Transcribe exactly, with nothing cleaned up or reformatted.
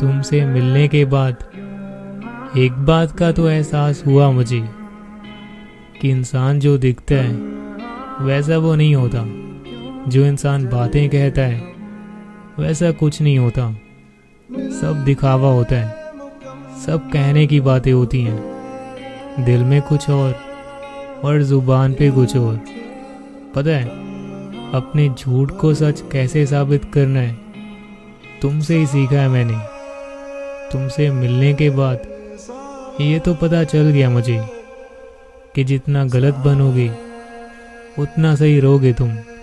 तुमसे मिलने के बाद एक बात का तो एहसास हुआ मुझे कि इंसान जो दिखता है वैसा वो नहीं होता। जो इंसान बातें कहता है वैसा कुछ नहीं होता। सब दिखावा होता है, सब कहने की बातें होती हैं, दिल में कुछ और और जुबान पे कुछ और। पता है अपने झूठ को सच कैसे साबित करना है तुमसे ही सीखा है मैंने। तुमसे मिलने के बाद ये तो पता चल गया मुझे कि जितना गलत बनोगे उतना सही रहोगे तुम।